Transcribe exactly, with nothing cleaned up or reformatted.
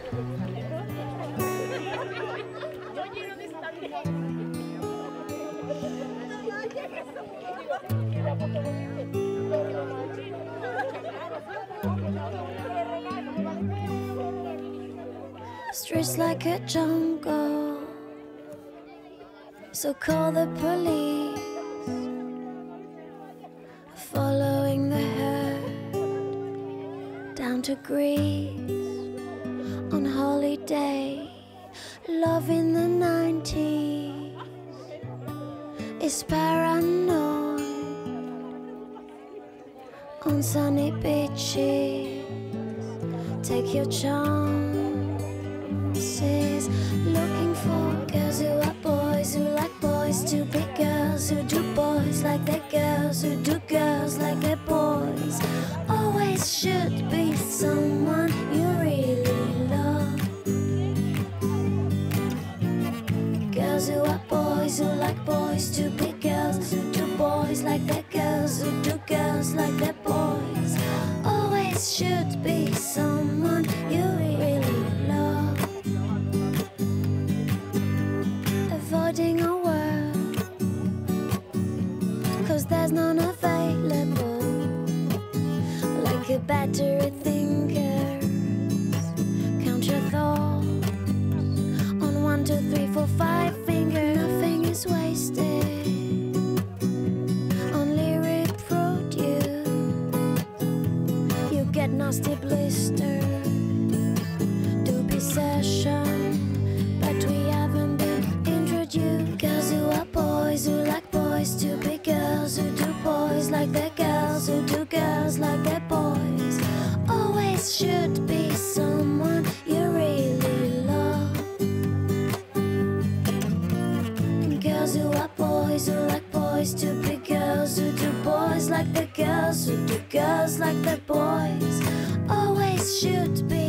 Streets like a jungle, so call the police. Following the herd down to Greece on holiday. Love in the nineties is paranoid on sunny beaches. Take your chances, looking for girls who are boys, who like boys to be girls, who do boys like their girls, who do girls like their boys. Always should be someone you really love. Girls who are boys, who like boys to be girls, who do boys like their girls, who do girls like their boys. Always should be someone you really love. Avoiding a world, cause there's none available. Like a battery thinkers, count your thoughts on one, two, three, four, five fingers. Nothing is wasted, only reproduce. You get nasty blisters, do be session, but we haven't been introduced. Girls who are boys, who like boys to be girls, who do boys like their girls, who do girls like their boys. Always should be someone you really love. Girls who are boys, who like boys to be girls, who do boys like their girls, who do girls like their boys. Always should be